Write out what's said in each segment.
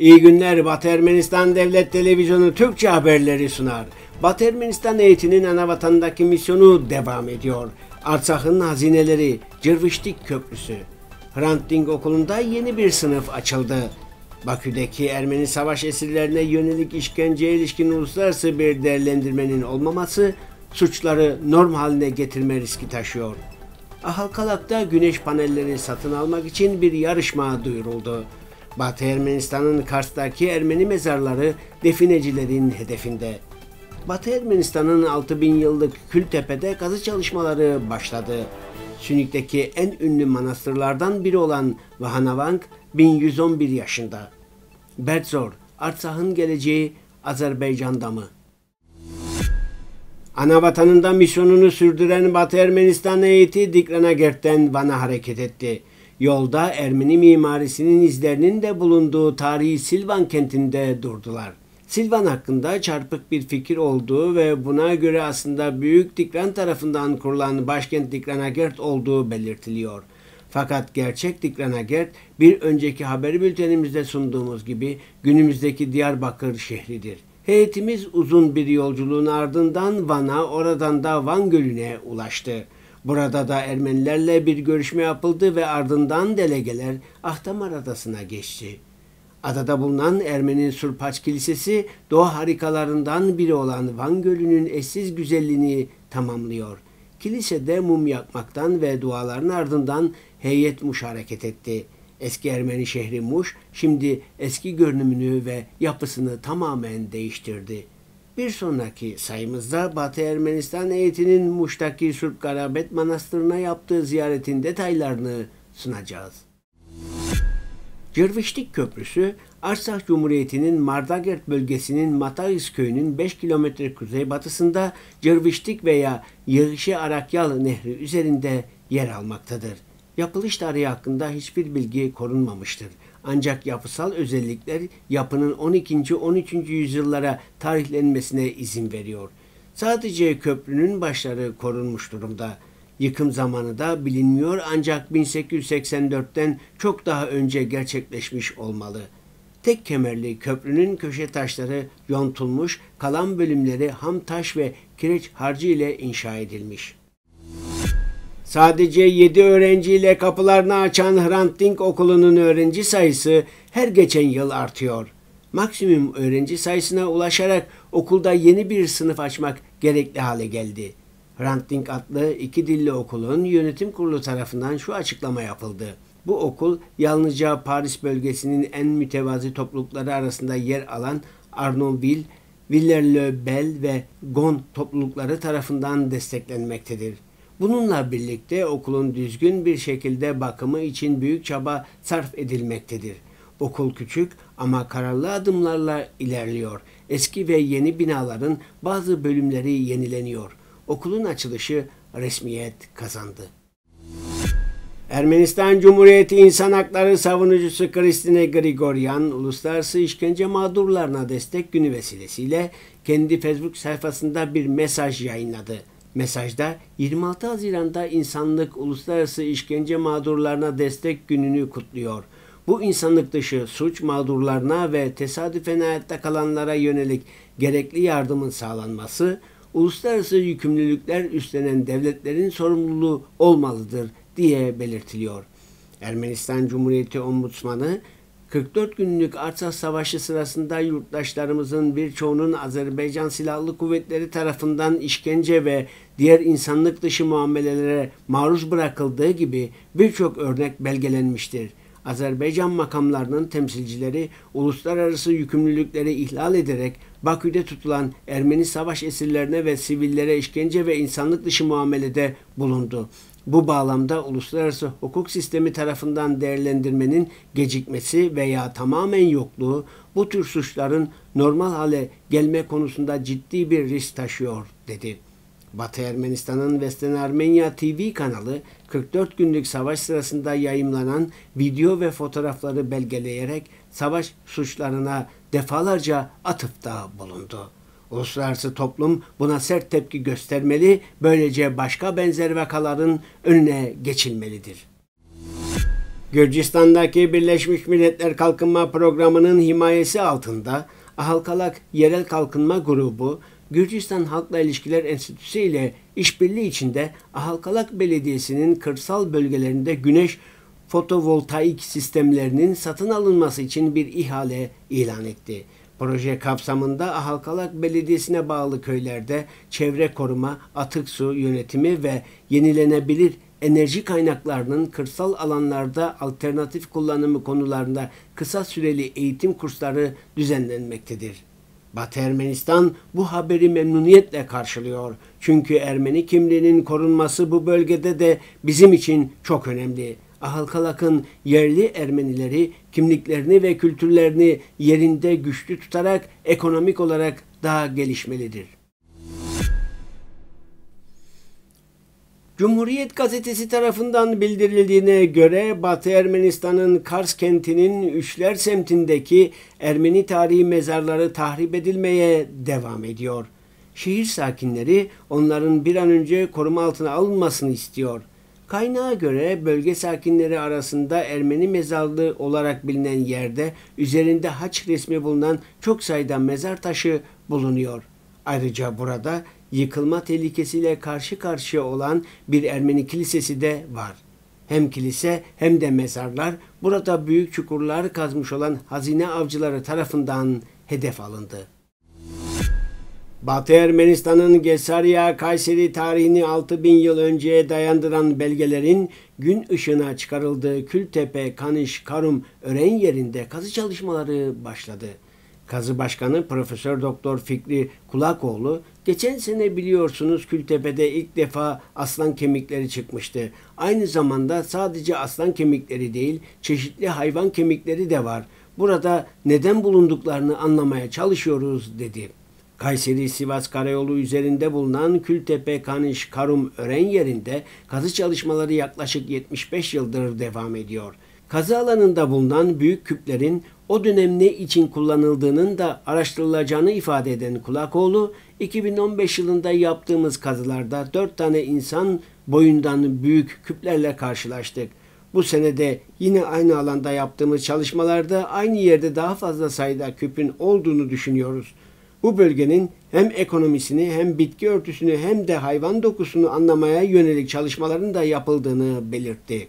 İyi günler. Batı Ermenistan Devlet Televizyonu Türkçe haberleri sunar. Batı Ermenistan heyetinin anavatandaki misyonu devam ediyor. Artsak'ın hazineleri, Cırvıştik Köprüsü. Hrant Dink Okulu'nda yeni bir sınıf açıldı. Bakü'deki Ermeni savaş esirlerine yönelik işkenceye ilişkin uluslararası bir değerlendirmenin olmaması suçları norm haline getirme riski taşıyor. Ahalkalak'ta güneş panelleri satın almak için bir yarışma duyuruldu. Batı Ermenistan'ın Kars'taki Ermeni mezarları definecilerin hedefinde. Batı Ermenistan'ın 6000 yıllık Kültepe'de kazı çalışmaları başladı. Sünik'teki en ünlü manastırlardan biri olan Vahanavang 1111 yaşında. Bertzor, Artsak'ın geleceği Azerbaycan'da mı? Anavatanında misyonunu sürdüren Batı Ermenistan heyeti Dikranagert'ten Van'a hareket etti. Yolda Ermeni mimarisinin izlerinin de bulunduğu tarihi Silvan kentinde durdular. Silvan hakkında çarpık bir fikir olduğu ve buna göre aslında Büyük Dikran tarafından kurulan başkent Dikranagert olduğu belirtiliyor. Fakat gerçek Dikranagert bir önceki haber bültenimizde sunduğumuz gibi günümüzdeki Diyarbakır şehridir. Heyetimiz uzun bir yolculuğun ardından Van'a, oradan da Van Gölü'ne ulaştı. Burada da Ermenilerle bir görüşme yapıldı ve ardından delegeler Ahtamar Adası'na geçti. Adada bulunan Ermeni Surpaç Kilisesi doğa harikalarından biri olan Van Gölü'nün eşsiz güzelliğini tamamlıyor. Kilisede mum yakmaktan ve duaların ardından heyet Muş hareket etti. Eski Ermeni şehri Muş şimdi eski görünümünü ve yapısını tamamen değiştirdi. Bir sonraki sayımızda Batı Ermenistan heyetinin Muş'taki Surp Garabet Manastırı'na yaptığı ziyaretin detaylarını sunacağız. Cırvıştik Köprüsü, Arsak Cumhuriyeti'nin Mardagert bölgesinin Matagis köyünün 5 kilometre kuzeybatısında Cırvıştik veya Yığışı Arakyal Nehri üzerinde yer almaktadır. Yapılış tarihi hakkında hiçbir bilgi korunmamıştır. Ancak yapısal özellikler yapının 12. 13. yüzyıllara tarihlenmesine izin veriyor. Sadece köprünün başları korunmuş durumda. Yıkım zamanı da bilinmiyor ancak 1884'ten çok daha önce gerçekleşmiş olmalı. Tek kemerli köprünün köşe taşları yontulmuş, kalan bölümleri ham taş ve kireç harcı ile inşa edilmiş. Sadece 7 öğrenciyle kapılarını açan Hrant Dink Okulu'nun öğrenci sayısı her geçen yıl artıyor. Maksimum öğrenci sayısına ulaşarak okulda yeni bir sınıf açmak gerekli hale geldi. Hrant Dink adlı 2 dilli okulun yönetim kurulu tarafından şu açıklama yapıldı. Bu okul yalnızca Paris bölgesinin en mütevazi toplulukları arasında yer alan Arnonville, Villers-le-Bel ve Gon toplulukları tarafından desteklenmektedir. Bununla birlikte okulun düzgün bir şekilde bakımı için büyük çaba sarf edilmektedir. Okul küçük ama kararlı adımlarla ilerliyor. Eski ve yeni binaların bazı bölümleri yenileniyor. Okulun açılışı resmiyet kazandı. Ermenistan Cumhuriyeti İnsan Hakları savunucusu Kristine Grigoryan, uluslararası işkence mağdurlarına destek günü vesilesiyle kendi Facebook sayfasında bir mesaj yayınladı. Mesajda 26 Haziran'da insanlık uluslararası işkence mağdurlarına destek gününü kutluyor. Bu insanlık dışı suç mağdurlarına ve tesadüfen hayatta kalanlara yönelik gerekli yardımın sağlanması, uluslararası yükümlülükler üstlenen devletlerin sorumluluğu olmalıdır diye belirtiliyor. Ermenistan Cumhuriyeti Ombudsmanı, 44 günlük Artsakh Savaşı sırasında yurttaşlarımızın birçoğunun Azerbaycan Silahlı Kuvvetleri tarafından işkence ve diğer insanlık dışı muamelelere maruz bırakıldığı gibi birçok örnek belgelenmiştir. Azerbaycan makamlarının temsilcileri uluslararası yükümlülükleri ihlal ederek Bakü'de tutulan Ermeni savaş esirlerine ve sivillere işkence ve insanlık dışı muamelede bulundu. Bu bağlamda uluslararası hukuk sistemi tarafından değerlendirmenin gecikmesi veya tamamen yokluğu bu tür suçların normal hale gelme konusunda ciddi bir risk taşıyor, dedi. Batı Ermenistan'ın Western Armenia TV kanalı 44 günlük savaş sırasında yayımlanan video ve fotoğrafları belgeleyerek savaş suçlarına defalarca atıfta bulundu. Uluslararası toplum buna sert tepki göstermeli, böylece başka benzer vakaların önüne geçilmelidir. Gürcistan'daki Birleşmiş Milletler Kalkınma Programı'nın himayesi altında Ahalkalak Yerel Kalkınma Grubu, Gürcistan Halkla İlişkiler Enstitüsü ile işbirliği içinde Ahalkalak Belediyesi'nin kırsal bölgelerinde güneş fotovoltaik sistemlerinin satın alınması için bir ihale ilan etti. Proje kapsamında Ahalkalak Belediyesi'ne bağlı köylerde çevre koruma, atık su yönetimi ve yenilenebilir enerji kaynaklarının kırsal alanlarda alternatif kullanımı konularında kısa süreli eğitim kursları düzenlenmektedir. Batı Ermenistan bu haberi memnuniyetle karşılıyor. Çünkü Ermeni kimliğinin korunması bu bölgede de bizim için çok önemli. Ahalkalak'ın yerli Ermenileri kimliklerini ve kültürlerini yerinde güçlü tutarak ekonomik olarak daha gelişmelidir. Cumhuriyet Gazetesi tarafından bildirildiğine göre Batı Ermenistan'ın Kars kentinin Üçler semtindeki Ermeni tarihi mezarları tahrip edilmeye devam ediyor. Şehir sakinleri onların bir an önce koruma altına alınmasını istiyor. Kaynağa göre bölge sakinleri arasında Ermeni mezarlığı olarak bilinen yerde üzerinde haç resmi bulunan çok sayıda mezar taşı bulunuyor. Ayrıca burada yıkılma tehlikesiyle karşı karşıya olan bir Ermeni kilisesi de var. Hem kilise hem de mezarlar burada büyük çukurlar kazmış olan hazine avcıları tarafından hedef alındı. Batı Ermenistan'ın Gesarya, Kayseri tarihini 6000 yıl önceye dayandıran belgelerin gün ışığına çıkarıldığı Kültepe, Kanış, Karum, Ören yerinde kazı çalışmaları başladı. Kazı Başkanı Profesör Doktor Fikri Kulakoğlu, geçen sene biliyorsunuz Kültepe'de ilk defa aslan kemikleri çıkmıştı. Aynı zamanda sadece aslan kemikleri değil, çeşitli hayvan kemikleri de var. Burada neden bulunduklarını anlamaya çalışıyoruz dedi. Kayseri-Sivas Karayolu üzerinde bulunan Kültepe, Kanış, Karum, Ören yerinde kazı çalışmaları yaklaşık 75 yıldır devam ediyor. Kazı alanında bulunan büyük küplerin o dönem ne için kullanıldığının da araştırılacağını ifade eden Kulakoğlu, 2015 yılında yaptığımız kazılarda 4 tane insan boyundan büyük küplerle karşılaştık. Bu senede yine aynı alanda yaptığımız çalışmalarda aynı yerde daha fazla sayıda küpün olduğunu düşünüyoruz. Bu bölgenin hem ekonomisini hem bitki örtüsünü hem de hayvan dokusunu anlamaya yönelik çalışmaların da yapıldığını belirtti.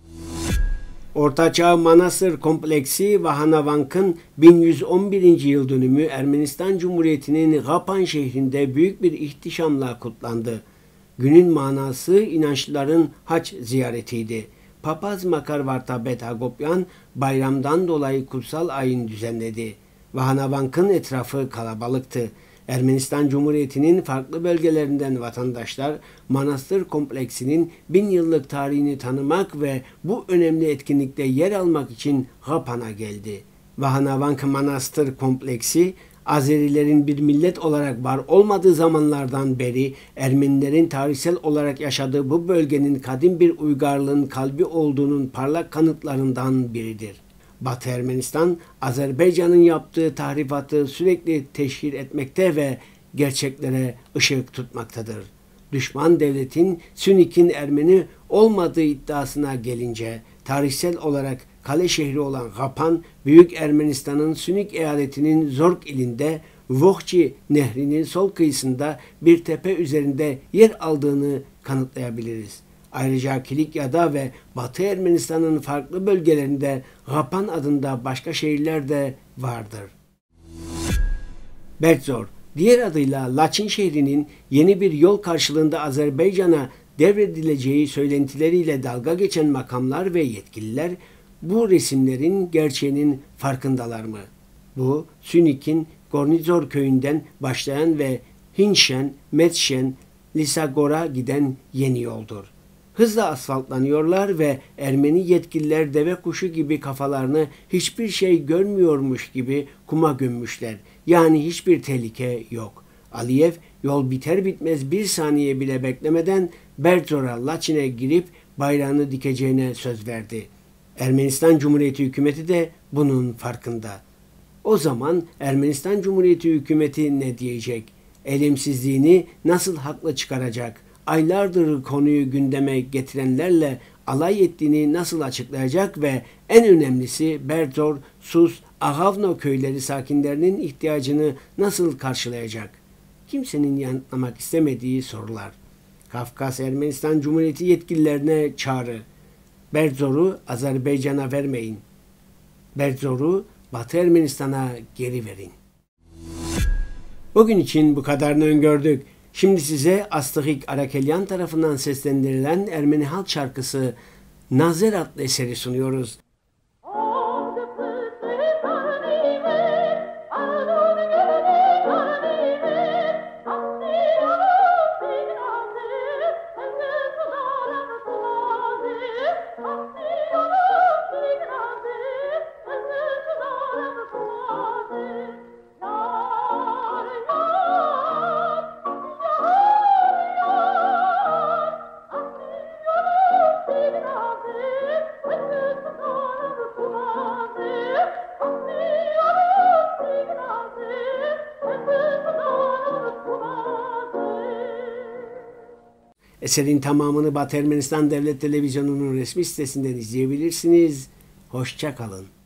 Ortaçağ Manastır Kompleksi Vahanavank'ın 1111. yıl dönümü Ermenistan Cumhuriyeti'nin Gapan şehrinde büyük bir ihtişamla kutlandı. Günün manası inançlıların hac ziyaretiydi. Papaz Makar Vartabet Hagopyan bayramdan dolayı kutsal ayin düzenledi. Vahanavank'ın etrafı kalabalıktı. Ermenistan Cumhuriyeti'nin farklı bölgelerinden vatandaşlar manastır kompleksinin 1000 yıllık tarihini tanımak ve bu önemli etkinlikte yer almak için Gapan'a geldi. Vahanavank Manastır Kompleksi, Azerilerin bir millet olarak var olmadığı zamanlardan beri Ermenilerin tarihsel olarak yaşadığı bu bölgenin kadim bir uygarlığın kalbi olduğunun parlak kanıtlarından biridir. Batı Ermenistan, Azerbaycan'ın yaptığı tahribatı sürekli teşhir etmekte ve gerçeklere ışık tutmaktadır. Düşman devletin Sünik'in Ermeni olmadığı iddiasına gelince, tarihsel olarak kale şehri olan Gapan, Büyük Ermenistan'ın Sünik eyaletinin Zorg ilinde Vohçi Nehri'nin sol kıyısında bir tepe üzerinde yer aldığını kanıtlayabiliriz. Ayrıca Kilikya'da ve Batı Ermenistan'ın farklı bölgelerinde Gapan adında başka şehirler de vardır. Bertzor, diğer adıyla Laçin şehrinin yeni bir yol karşılığında Azerbaycan'a devredileceği söylentileriyle dalga geçen makamlar ve yetkililer bu resimlerin gerçeğinin farkındalar mı? Bu, Sünik'in Gornizor köyünden başlayan ve Hinşen, Metşen, Lisagor'a giden yeni yoldur. Hızla asfaltlanıyorlar ve Ermeni yetkililer deve kuşu gibi kafalarını hiçbir şey görmüyormuş gibi kuma gömmüşler. Yani hiçbir tehlike yok. Aliyev yol biter bitmez bir saniye bile beklemeden Bertzor'a, Laçin'e girip bayrağını dikeceğine söz verdi. Ermenistan Cumhuriyeti hükümeti de bunun farkında. O zaman Ermenistan Cumhuriyeti hükümeti ne diyecek? Elimsizliğini nasıl haklı çıkaracak? Aylardır konuyu gündeme getirenlerle alay ettiğini nasıl açıklayacak ve en önemlisi Berdzor, Sus, Ahavno köyleri sakinlerinin ihtiyacını nasıl karşılayacak? Kimsenin yanıtlamak istemediği sorular. Kafkas Ermenistan Cumhuriyeti yetkililerine çağrı. Berdzor'u Azerbaycan'a vermeyin. Berdzor'u Batı Ermenistan'a geri verin. Bugün için bu kadarını öngördük. Şimdi size Astahik Arakelyan tarafından seslendirilen Ermeni halk şarkısı Nazer adlı eseri sunuyoruz. Eserin tamamını Batı Ermenistan Devlet Televizyonu'nun resmi sitesinden izleyebilirsiniz. Hoşça kalın.